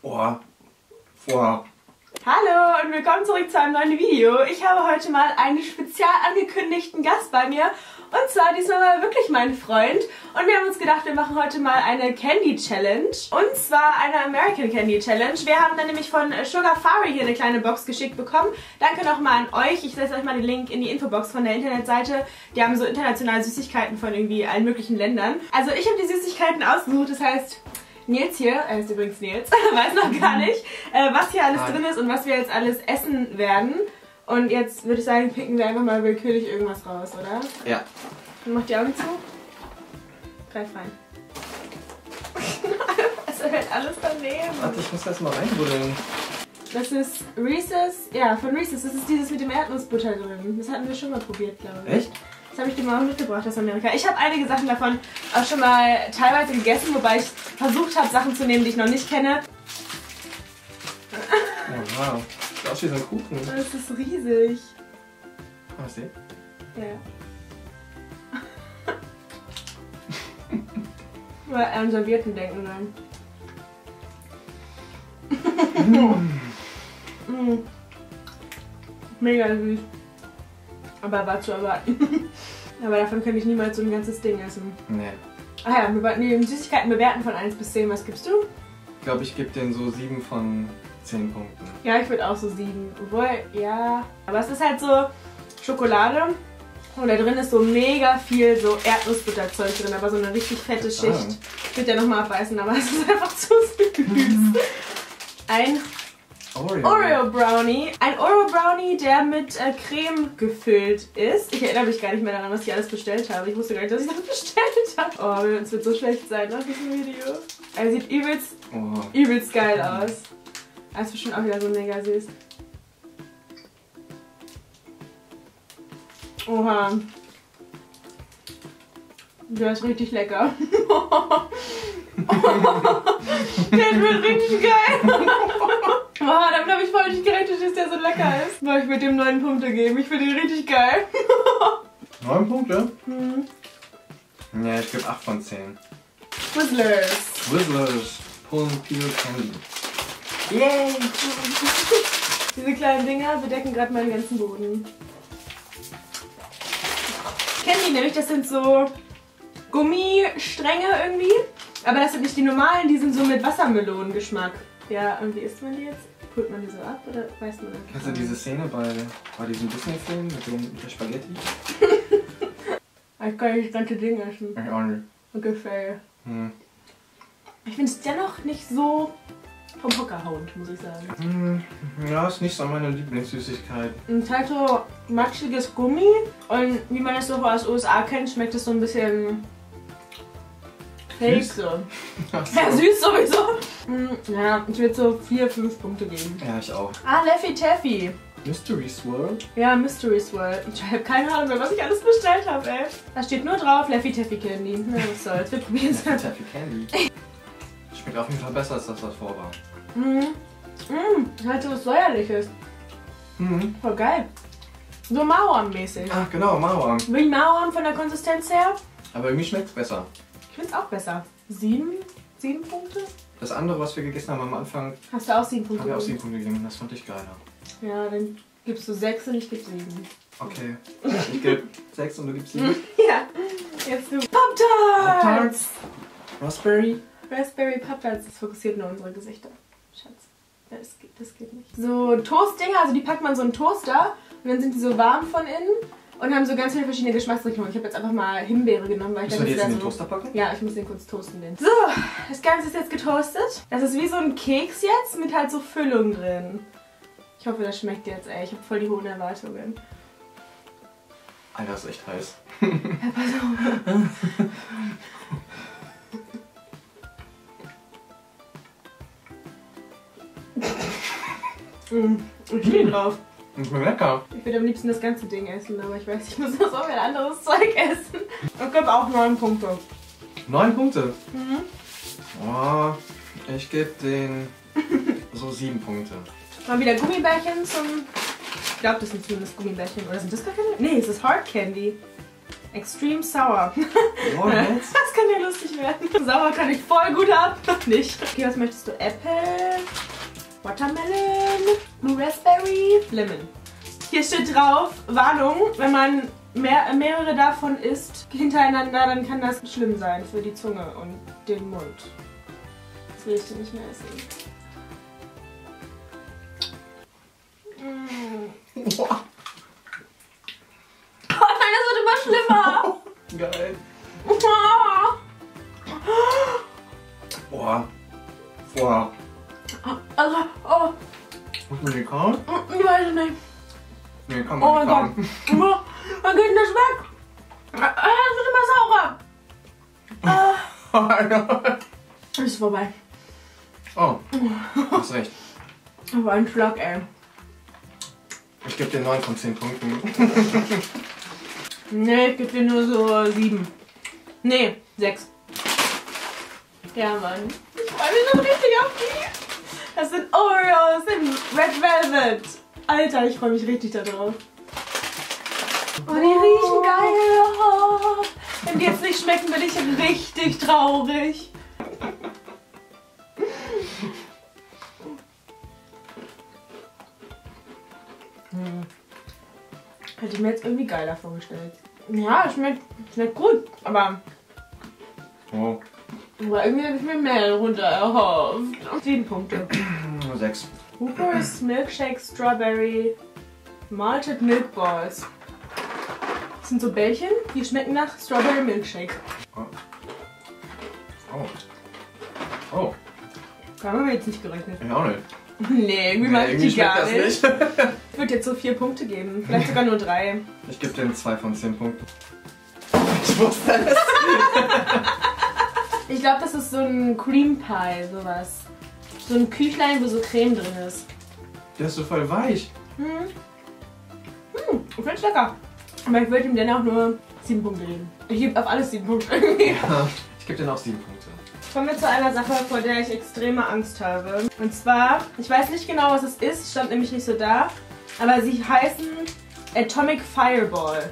Oh. Wow. Hallo und willkommen zurück zu einem neuen Video. Ich habe heute mal einen spezial angekündigten Gast bei mir. Und zwar diesmal mal wirklich mein Freund. Und wir haben uns gedacht, wir machen heute mal eine Candy Challenge. Und zwar eine American Candy Challenge. Wir haben dann nämlich von Sugarfari hier eine kleine Box geschickt bekommen. Danke nochmal an euch. Ich setze euch mal den Link in die Infobox von der Internetseite. Die haben so internationale Süßigkeiten von irgendwie allen möglichen Ländern. Also ich habe die Süßigkeiten ausgesucht. Das heißt, Nils hier, er ist übrigens Nils, weiß noch gar nicht, was hier alles drin ist und was wir jetzt alles essen werden. Und jetzt würde ich sagen, picken wir einfach mal willkürlich irgendwas raus, oder? Ja. Mach die Augen zu. Greif rein. Es hört alles daneben. Warte, ich muss das mal reinbuddeln. Das ist Reese's, ja, von Reese's. Das ist dieses mit dem Erdnussbutter drin. Das hatten wir schon mal probiert, glaube ich. Echt? Das habe ich dir mal mitgebracht aus Amerika. Ich habe einige Sachen davon auch schon mal teilweise gegessen, wobei ich versucht habe, Sachen zu nehmen, die ich noch nicht kenne. Oh, wow. Sieht aus wie so ein Kuchen. Das ist riesig. Was ist Ja. Oder an Servietten denken dann. Mega süß. Aber war zu erwarten. Aber davon könnte ich niemals so ein ganzes Ding essen. Nee. Ah ja, wir wollten die Süßigkeiten bewerten von 1 bis 10. Was gibst du? Ich glaube, ich gebe denen so 7 von 10 Punkten. Ja, ich würde auch so 7. Obwohl, ja. Aber es ist halt so Schokolade. Und da drin ist so mega viel so Erdnussbutterzeug drin, aber so eine richtig fette Schicht. Ich würde ja nochmal abbeißen, aber es ist einfach zu süß. Ein Oreo Brownie. Ein Oreo Brownie, der mit Creme gefüllt ist. Ich erinnere mich gar nicht mehr daran, was ich alles bestellt habe. Ich wusste gar nicht, dass ich das bestellt habe. Oh, es wird so schlecht sein nach diesem Video. Er sieht übelst geil aus. Er ist bestimmt auch wieder so mega süß. Oha. Der ist richtig lecker. Der wird richtig geil. Boah, damit habe ich voll nicht gerechnet, dass der so lecker ist. Boah, ich würde dem 9 Punkte geben. Ich finde ihn richtig geil. 9 Punkte? Mhm. Ja, ich gebe 8 von 10. Twizzlers. Twizzlers. Pull and Peel Candy. Yay. Diese kleinen Dinger bedecken gerade meinen ganzen Boden. Kennen die nämlich? Das sind so Gummistränge irgendwie. Aber das sind nicht die normalen, die sind so mit Wassermelonengeschmack. Ja, und wie isst man die jetzt? Pult man die so ab oder weiß man das? Kennst du diese Szene bei diesem Disney-Film mit der Spaghetti? Ich kann nicht das ganze Ding essen. Ich auch nicht. Ungefähr. Ich finde es dennoch nicht so vom Hocker hauend, muss ich sagen. Ja, ist nicht so meine Lieblingssüßigkeit. Und halt so matschiges Gummi. Und wie man das so aus USA kennt, schmeckt es so ein bisschen fake so. Ach so. Ja, süß sowieso. Ja, ich würde so 4, 5 Punkte geben. Ja, ich auch. Ah, Laffy Taffy. Mystery Swirl? Ja, Mystery Swirl. Ich habe keine Ahnung mehr, was ich alles bestellt habe, ey. Da steht nur drauf Laffy Taffy Candy. Ja, was soll's. Wir probieren es. Laffy Taffy Candy. Schmeckt auf jeden Fall besser als das, was vor war. Halt so was Säuerliches. Voll geil. So Mauern-mäßig. Ah, genau, Mauern. Wie Mauern von der Konsistenz her. Aber irgendwie schmeckt es besser. Ich finde es auch besser. 7 Punkte? Das andere, was wir gegessen haben am Anfang, Hast du auch 7 Punkte? haben wir auch 7 Punkte gegeben. Das fand ich geiler. Ja, dann gibst du 6 und ich gebe 7. Okay. Ich gebe 6 und du gibst 7. Ja. Jetzt du. Pop-Tarts! Raspberry? Raspberry Pop-Tarts. Das fokussiert nur unsere Gesichter. Schatz. Ja, das geht nicht. So Toastdinger, also die packt man so in einen Toaster und dann sind die so warm von innen. Und haben so ganz viele verschiedene Geschmacksrichtungen. Ich habe jetzt einfach mal Himbeere genommen, weil ich dachte, das jetzt in den so Toaster packen? Ja, ich muss den kurz toasten. So, das Ganze ist jetzt getoastet. Das ist wie so ein Keks jetzt mit halt so Füllung drin. Ich hoffe, das schmeckt jetzt, ey. Ich habe voll die hohen Erwartungen. Alter, das ist echt heiß. Ja, pass auf. Ich stehe drauf. Und schmeckt lecker. Ich würde am liebsten das ganze Ding essen, aber ich weiß, ich muss noch so viel anderes Zeug essen. Ich gebe auch 9 Punkte. 9 Punkte? Oh, ich gebe den so 7 Punkte. Mal wieder Gummibärchen zum... Ich glaube, das sind zumindest Gummibärchen. Oder sind das gar keine? Nee, es ist Hard Candy. Extreme Sour. Oh, jetzt? Das kann ja lustig werden. Sauer kann ich voll gut ab. Nicht. Okay, was möchtest du? Apple? Watermelon, Blue Raspberry, Lemon. Hier steht drauf, Warnung, wenn man mehrere davon isst hintereinander, dann kann das schlimm sein für die Zunge und den Mund. Das will ich dir nicht mehr essen. Boah. Oh nein, das wird immer schlimmer. Geil. Oh. Boah. Boah. Also, oh. Muss man den kauen? Ich weiß es nicht. Nee, kann Oh man mein nicht Gott. kauen. Wann geht denn das weg? Das wird immer saurer. Ist vorbei. Oh, hast recht. Aber ein Schlag, ey. Ich gebe dir 9 von 10 Punkten. Nee, ich gebe dir nur so 7. Nee, 6. Ja, Mann. Ich freue mich so richtig auf die. Das sind Oreos in Red Velvet. Alter, ich freue mich richtig darauf. Oh, die riechen geil. Oh. Wenn die jetzt nicht schmecken, bin ich richtig traurig. Hätte ich mir jetzt irgendwie geiler vorgestellt. Ja, schmeckt gut, aber Oh, irgendwie habe ich mir mehr runter erhofft. 7 Punkte. 6. Hooper's Milkshake Strawberry Malted Milk Balls. Das sind so Bällchen, die schmecken nach Strawberry Milkshake. Oh. Oh. Da haben wir jetzt nicht gerechnet. Ich auch nicht. Nee, irgendwie mag ich die schmeckt gar das nicht. nicht. Ich würde jetzt so 4 Punkte geben. Vielleicht sogar nur 3. Ich gebe dir 2 von 10 Punkten. Ich wusste es. Ich glaube, das ist so ein Cream Pie, sowas. So ein Küchlein, wo so Creme drin ist. Der ist so voll weich. Ich find's lecker. Aber ich würde ihm dennoch nur 7 Punkte geben. Ich gebe auf alles 7 Punkte irgendwie. Ja, ich gebe dir noch 7 Punkte. Kommen wir zu einer Sache, vor der ich extreme Angst habe. Und zwar, ich weiß nicht genau, was es ist, stand nämlich nicht so da. Aber sie heißen Atomic Fireball.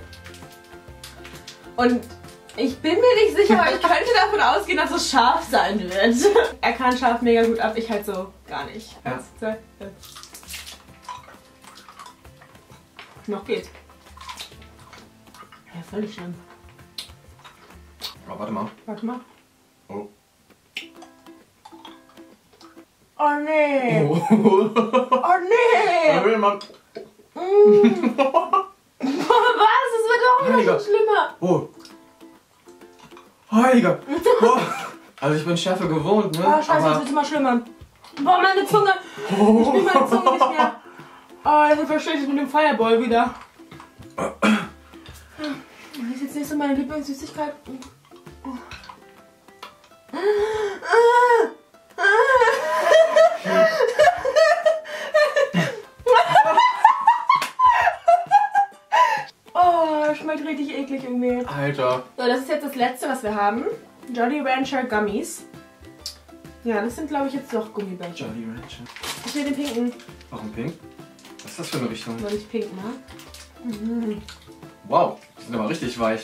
Und ich bin mir nicht sicher, aber ich könnte davon ausgehen, dass es scharf sein wird. Er kann scharf mega gut ab, ich halt so gar nicht. Ja. 1, 2, 3. Noch geht. Ja, völlig schlimm. Oh, warte mal. Warte mal. Oh. Oh nee! Oh. Oh nee! Ich will mal. Was? Es wird auch noch Heiliger. schlimmer. Oh. Heiliger. Oh. Also ich bin Schärfe gewohnt, ne? Oh, scheiße, das wird immer schlimmer. Boah, meine Zunge. Ich will meine Zunge nicht mehr. Oh, jetzt verstehe ich es mit dem Fireball wieder. Das ist jetzt nicht so meine Lieblingssüßigkeit. Oh, schmeckt richtig eklig irgendwie. Alter. So, das ist jetzt das letzte, was wir haben. Jolly Rancher Gummies. Ja, das sind, glaube ich, jetzt doch Gummibärchen. Jolly Rancher. Ich will den pinken, Warum pink? Was ist das für eine Richtung? weil ich pink mag. Wow, die sind aber richtig weich.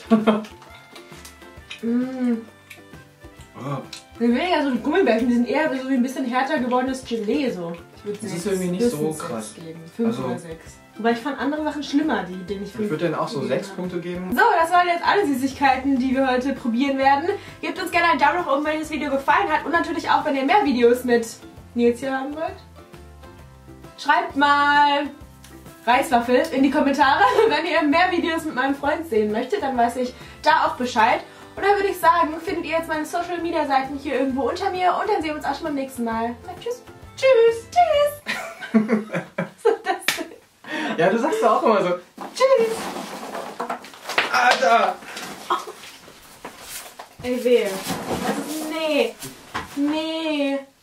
Oh. Die weniger so die Gummibärchen, die sind eher so wie ein bisschen härter gewordenes Gelee. So. Ich würde Das ist irgendwie nicht so höchstens krass. 6 geben. 5 Also- oder 6. Wobei ich fand andere Sachen schlimmer, denen ich 5 Ich würde denen auch so gegeben 6 habe. Punkte geben. So, das waren jetzt alle Süßigkeiten, die wir heute probieren werden. Gebt uns gerne einen Daumen nach oben, wenn euch das Video gefallen hat. Und natürlich auch, wenn ihr mehr Videos mit Nils hier haben wollt. Schreibt mal Reiswaffel in die Kommentare. Wenn ihr mehr Videos mit meinem Freund sehen möchtet, dann weiß ich da auch Bescheid. Und dann würde ich sagen, findet ihr jetzt meine Social Media Seiten hier irgendwo unter mir. Und dann sehen wir uns auch schon beim nächsten Mal. Sagt tschüss. Tschüss. Tschüss. So, das denn? Ja, du sagst doch auch immer so. Tschüss. Alter! Ey, wehe. Das ist, nee. Nee.